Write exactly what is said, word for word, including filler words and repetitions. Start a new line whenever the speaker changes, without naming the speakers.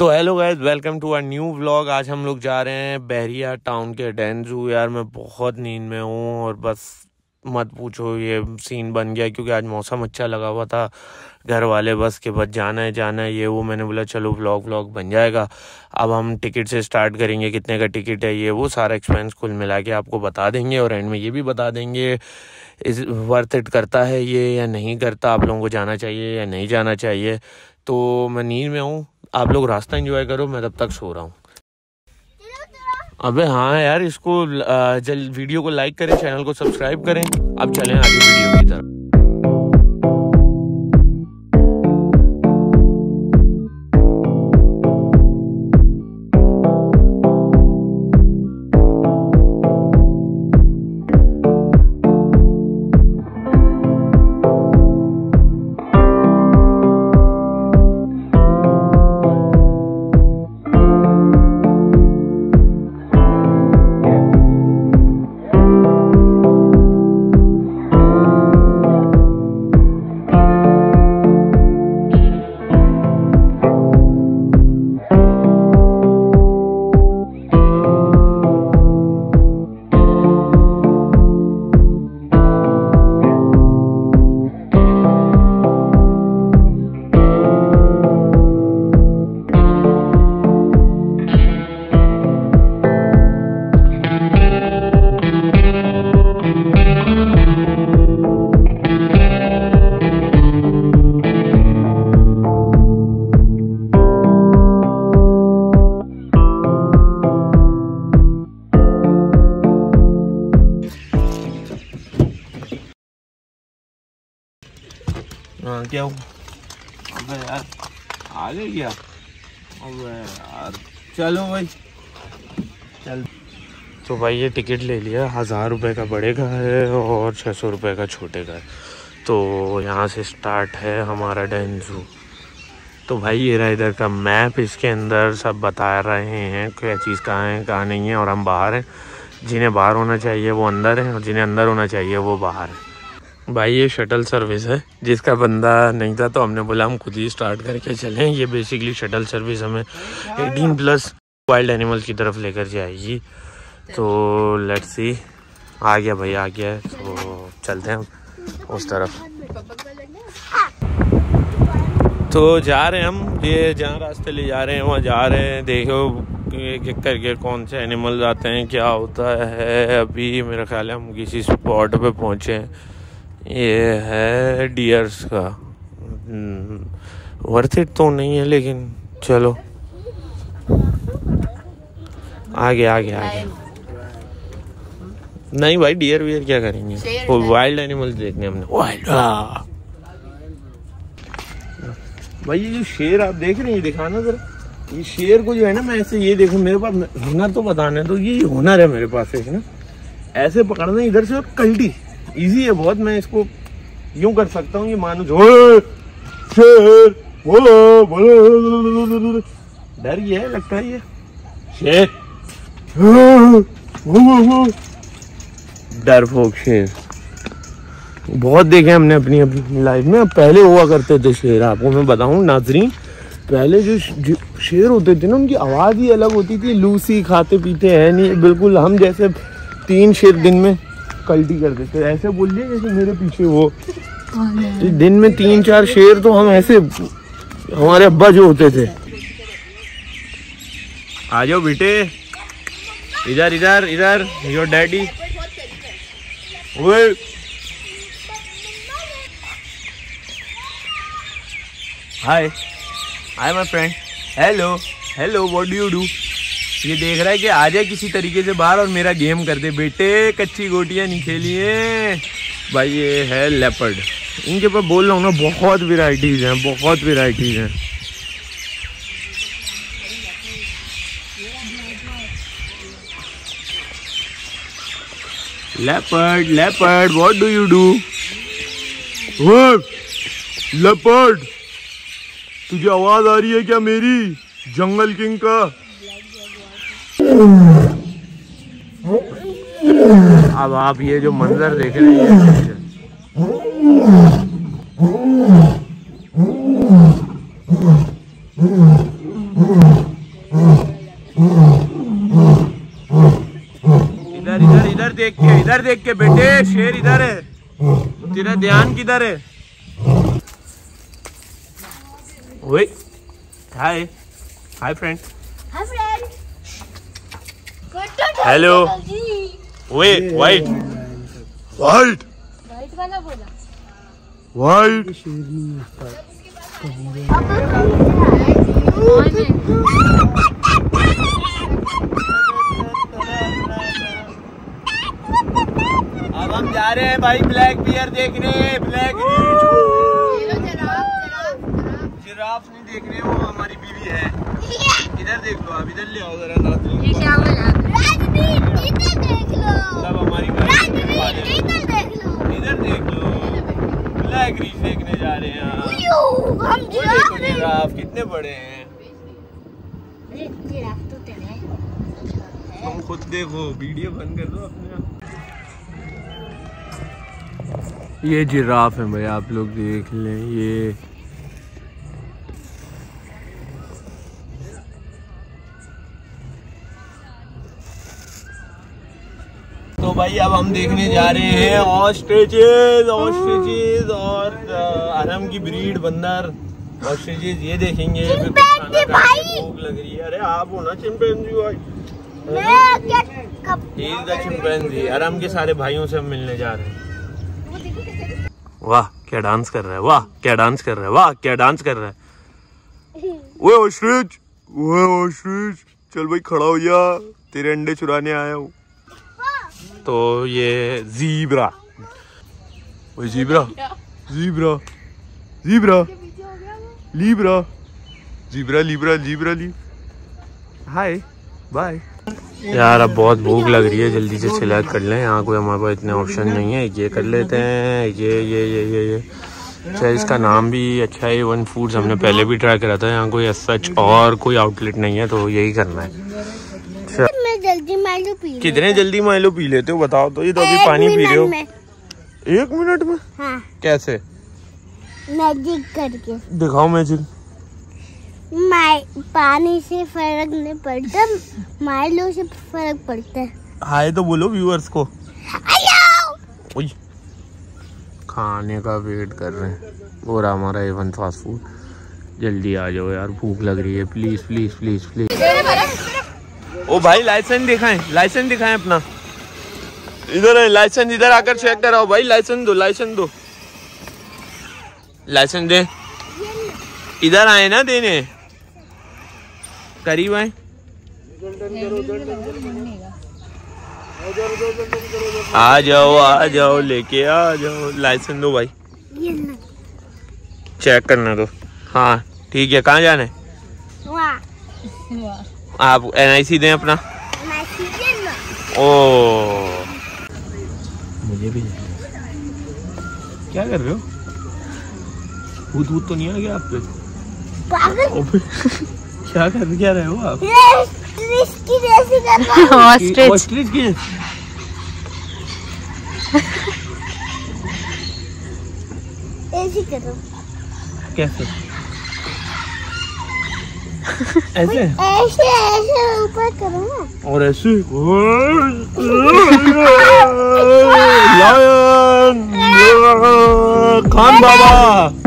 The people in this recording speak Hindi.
तो hello guys, welcome to a new vlog. आज हम लोग जा रहे हैं बहरिया टाउन के डेन ज़ू। यार मैं बहुत नींद में हूँ और बस मत पूछो, ये सीन बन गया क्योंकि आज मौसम अच्छा लगा हुआ था। घर वाले बस के बस जाना है जाना है ये वो, मैंने बोला चलो व्लॉग व्लॉग बन जाएगा। अब हम टिकट से स्टार्ट करेंगे, कितने का टिकट है ये वो सारा एक्सपेंस कुल मिला के आपको बता देंगे और एंड में ये भी बता देंगे इस वर्थ इट करता है ये या नहीं करता, आप लोगों को जाना चाहिए या नहीं जाना चाहिए। तो मैं नींद में हूँ, आप लोग रास्ता एंजॉय करो, मैं तब तक सो रहा हूँ। अबे हाँ यार, इसको जल वीडियो को लाइक करें, चैनल को सब्सक्राइब करें। अब चलें आगे वीडियो की तरफ। हाँ क्या हुआ? अबे यार आ गए क्या? अबे यार चलो भाई चल। तो भाई ये टिकट ले लिया, हज़ार रुपये का बड़े का है और छः सौ रुपये का छोटे का है। तो यहाँ से स्टार्ट है हमारा डेन ज़ू। तो भाई ये रहा इधर का मैप, इसके अंदर सब बता रहे हैं क्या चीज़ कहाँ है कहाँ नहीं है। और हम बाहर हैं, जिन्हें बाहर होना चाहिए वो अंदर है और जिन्हें अंदर होना चाहिए वो बाहर है। भाई ये शटल सर्विस है, जिसका बंदा नहीं था तो हमने बोला हम खुद ही स्टार्ट करके चलें। ये बेसिकली शटल सर्विस हमें अठारह प्लस वाइल्ड एनिमल्स की तरफ लेकर जाएगी। तो लेट्स सी, आ गया भाई आ गया, तो चलते हैं उस तरफ। तो जा रहे हैं हम, ये जहाँ रास्ते ले जा रहे हैं वहाँ जा रहे हैं। देखो एक एक करके कौन से एनिमल आते हैं क्या होता है। अभी मेरा ख्याल है हम किसी स्पॉट पे पहुँचे हैं, ये है डियर्स का। वर्थ इट तो नहीं है लेकिन चलो आगे आगे आगे। नहीं भाई डियर वियर क्या करेंगे, वो वाइल्ड एनिमल्स देखने हमने। वाइल्ड भाई ये जो शेर आप देख रहे हैं, दिखाना जरा। ये शेर को जो है ना, मैं ऐसे ये देखो, मेरे पास हुनर तो बताने तो ये हुनर है मेरे पास है ना, ऐसे पकड़ना इधर से और कल्टी इजी है बहुत। मैं इसको यूं कर सकता हूँ, ये मानो जो शेर बोलो बोलो, डर गया है लगता है ये शेर, डरपोक शेर बहुत देखे हमने अपनी अपनी लाइफ में। पहले हुआ करते थे शेर, आपको मैं बताऊं नाजरीन, पहले जो, जो शेर होते थे ना उनकी आवाज़ ही अलग होती थी। लूसी खाते पीते हैं नहीं, बिल्कुल हम जैसे तीन शेर दिन में कल्टी कर देते, ऐसे बोलिए जैसे मेरे पीछे वो दिन में तीन चार शेर, तो हम ऐसे हमारे अब्बा जो होते थे। आ जाओ बेटे, इधर इधर इधर, योर डैडी। ओए hi hi my friend, hello hello, what do you do. ये देख रहा है कि आ जाए किसी तरीके से बाहर और मेरा गेम कर दे। बेटे कच्ची गोटियां नहीं खेलिए भाई। ये है लेपर्ड, इनके पास बोल रहा हूँ ना बहुत वेराइटीज़ हैं, बहुत वेराइटीज़ हैं। Leopard leopard, what do you do. Leopard, तुझे आवाज़ आ रही है क्या मेरी, जंगल किंग का। अब आप ये जो मंजर देख रहे हैं, Mm-hmm. इधर देख के, इधर देख के बेटे, शेर इधर है, तेरा ध्यान किधर है? ओए hi hi friend,
hi friend,
hello. ओए वाइट वाइट
वाइट वाला बोला,
वाइट अब हम जा रहे हैं भाई ब्लैक बियर देखने, ब्लैक जिराफ नहीं देखने, वो हमारी बीवी है। इधर देख लो, आप इधर ले आओ जरा नाज़रीन,
ये क्या बोला? राजवीर इधर देख लो,
सब हमारी
राजवीर इधर देख लो,
इधर देख लो, ब्लैक रीफ देखने जा रहे हैं।
हम जिराफ में,
जिराफ कितने बड़े हैं,
जिराफ तो तेरे,
तुम खुद देखो, वीडियो बंद कर दो अपने। ये जिराफ है भाई, आप लोग देख लें। ये तो भाई अब हम देखने जा रहे हैं ऑस्ट्रिचेस, ऑस्ट्रिचेस और आराम की ब्रीड बंदर ऑस्ट्रिचेस, ये देखेंगे।
भाई
भूख लग रही है। अरे आप हो ना चिंपैंजी भाई, चिंपैंजी। आराम के सारे भाइयों से हम मिलने जा रहे हैं। वाह क्या डांस कर रहा है, वाह क्या डांस कर रहा है, वाह क्या डांस कर रहा है। ओए ऑस्ट्रिच, ओए ऑस्ट्रिच, चल भाई खड़ा हो जा, तेरे अंडे चुराने आया हूँ। तो ये ज़ीब्रा, ओए zebra, zebra, zebra, libra, zebra, libra, zebra, ली। Hi bye. यार अब बहुत भूख लग रही है, जल्दी से सिलेक्ट कर लें। यहाँ कोई हमारे पास इतने ऑप्शन नहीं है, ये कर लेते हैं, ये ये ये ये ये अच्छा, इसका नाम भी अच्छा है, वन फूड्स। हमने पहले भी ट्राई करा था। यहाँ कोई सच और कोई आउटलेट नहीं है, तो यही करना है।
मैं जल्दी माइलो पी,
कितने जल्दी माइलो पी लेते हो बताओ तो? ये तो अभी पानी पी रहे हो। एक मिनट में?
हाँ।
कैसे?
मैजिक करके
दिखाओ मैजिक।
माइ पानी से फर्क नहीं पड़ता, माइलो से फर्क पड़ता है।
हाय तो बोलो व्यूअर्स को। ओए खाने का वेट कर रहे हैं, वो रहा हमारा एवन फास्ट फूड। जल्दी आ जाओ यार, भूख लग रही है, प्लीज प्लीज प्लीज प्लीज। ओ भाई लाइसेंस दिखाएं, लाइसेंस दिखाएं अपना। इधर है लाइसेंस, इधर आकर चेक कराओ भाई। लाइसेंस दो, लाइसेंस दो, लाइसेंस दे। इधर आए ना देने, करीब आए। आ जाओ आ जाओ, लेके आ जाओ। लाइसेंस दो भाई, चेक करना दो। हाँ ठीक है, कहाँ जाना है? आप एन आई सी दें अपना। ओ मुझे भी क्या कर रहे हो? भूत भूत तो नहीं आ गया आप पे? क्या कर क्या रहे हो आप? ऑस्ट्रिच ऑस्ट्रिच की
ऐसे करो।
कैसे? ऐसे
ऐसे ऐसे ऊपर करो ना, और
ऐसे लायन खान बाबा।